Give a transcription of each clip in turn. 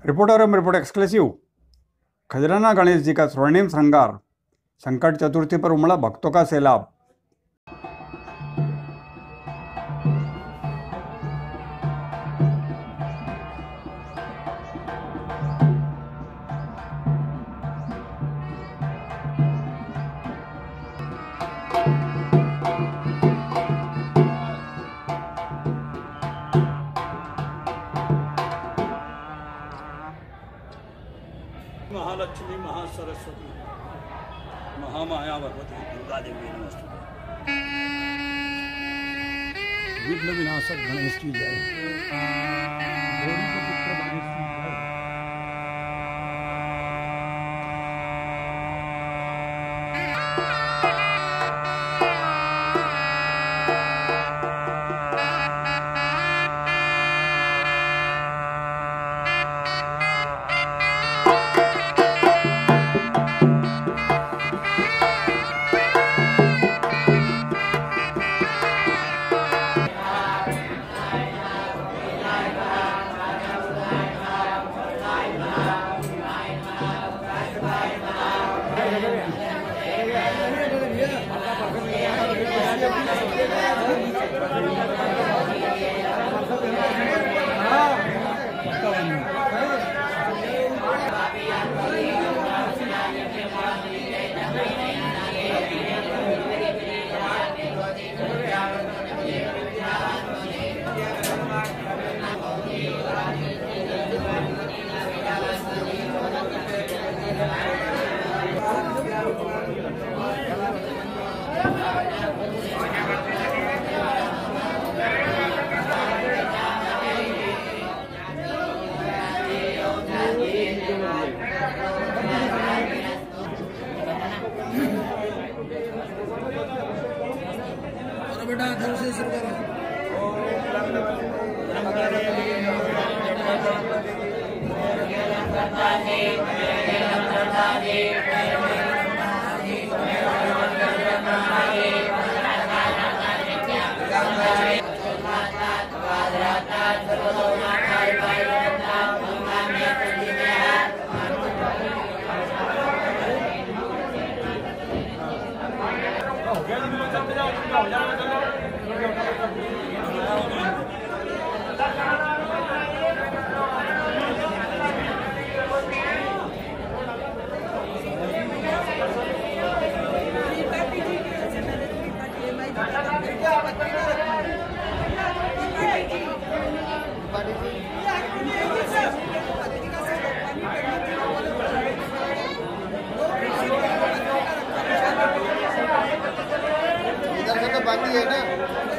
Report exclusive. Khajrana Ganesh ji का स्वर्णिम श्रृंगार, संकट चतुर्थी पर उमड़ा भक्तों का सैलाब। महालक्ष्मी महासरस्वती महामाया भगवती दुर्गा देवी नमस्ते। विघ्न विनाशक गणेश की जय। गौरी के पुत्र गणेश की जय। बेटा घर से शुरू करो। बाकी है ना,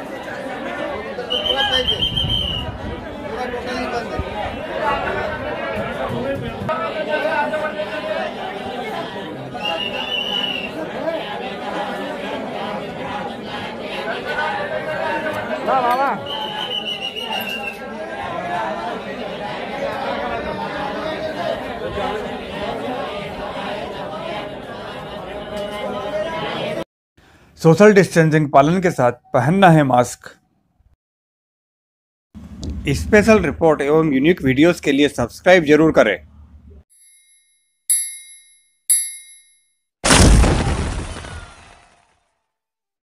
पूरा पैक है, पूरा टोटल ही बंद है। बाबा सोशल डिस्टेंसिंग पालन के साथ पहनना है मास्क। स्पेशल रिपोर्ट एवं यूनिक वीडियोस के लिए सब्सक्राइब जरूर करें।